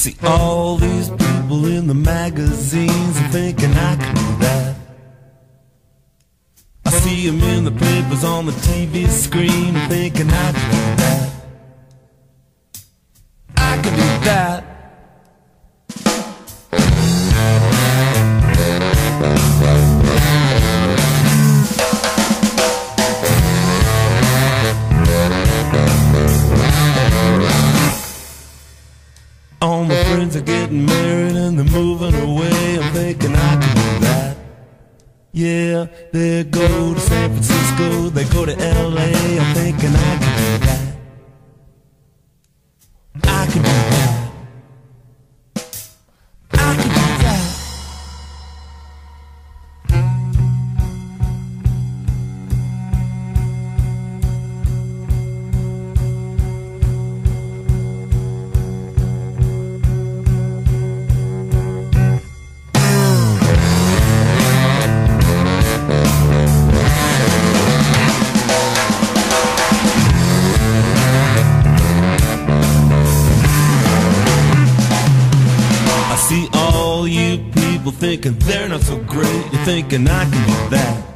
See all these people in the magazines and thinking I can do that. I see them in the papers on the TV screen and thinking I can do that. I can do that. All my friends are getting married and they're moving away. I'm thinking I can do that. Yeah, they go to San Francisco, they go to LA. I'm thinking I can do that. I can do that. I can do that. See all you people thinking they're not so great. You're thinking I can do that.